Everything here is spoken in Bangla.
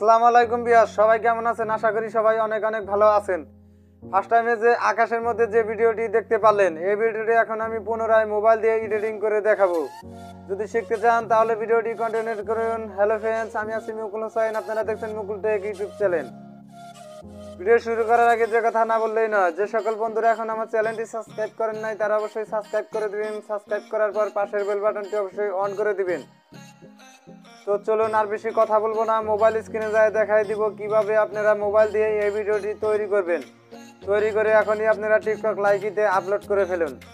আসসালামু আলাইকুম বিয়াস, সবাই কেমন আছেন? আশা করি সবাই অনেক অনেক ভালো আছেন। ফার্স্ট টাইমে যে আকাশের মধ্যে যে ভিডিওটি দেখতে পারলেন, এই ভিডিওটি এখন আমি পুনরায় মোবাইল দিয়ে এডিটিং করে দেখাবো। যদি শিখতে চান তাহলে ভিডিওটি কন্টিনিউ করুন। হ্যালো ফ্রেন্ডস, আমি আছি মুকুল হোসেন, আপনারা দেখছেন Mukul tech YouTube channel. Video শুরু করার আগে যে কথা না বললেই নয়, যে সকল বন্ধুরা এখন আমার চ্যানেলটি সাবস্ক্রাইব করেন নাই তারা অবশ্যই সাবস্ক্রাইব করে দিবেন। সাবস্ক্রাইব করার পর পাশের বেল বাটনটি অবশ্যই অন করে দিবেন। তো চলুন আর বেশি কথা বলবো না, মোবাইল স্ক্রিনে যায় দেখাই দিব কিভাবে আপনারা মোবাইল দিয়ে এই ভিডিওটি তৈরি করবেন। তৈরি করে এখনই আপনারা টিকটক লাইকিতে আপলোড করে ফেলুন।